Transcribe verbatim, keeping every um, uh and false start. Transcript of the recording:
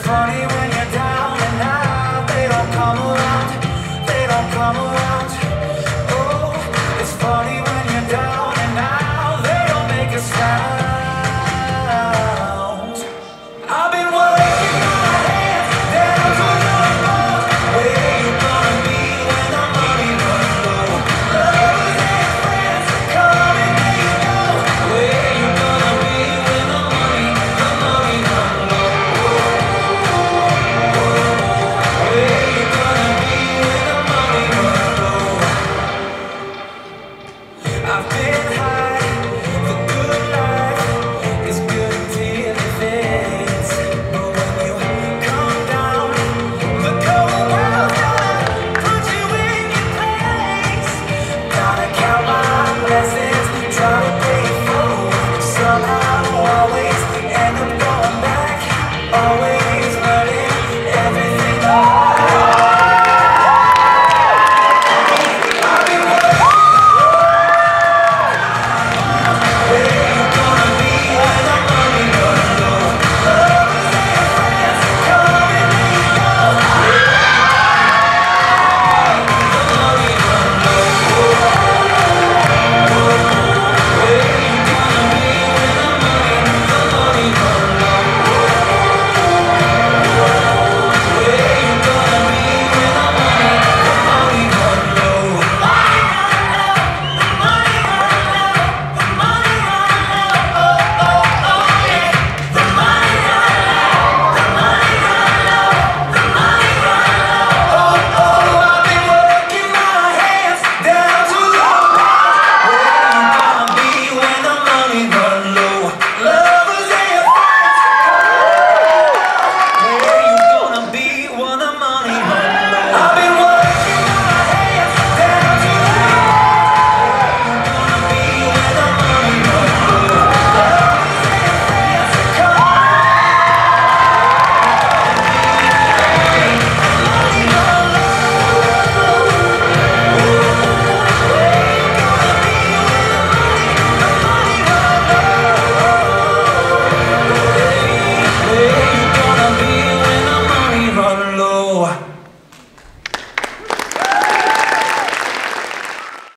funny when you're down and out. They don't come around, they don't come around. Oh, it's funny when you're down and out. They don't make a sound. I've been working my hands down to the bone. Where you gonna be when the money runs low? Lovers and friends come and they go. Where you gonna be when the money, the money runs low? Where you gonna be when the money runs low? I've been high, the good life is good until it fades. But when you come down, the cold world's gonna put you in your place. Gotta count my blessings, try to pay it forward. Somehow always end up going back, always.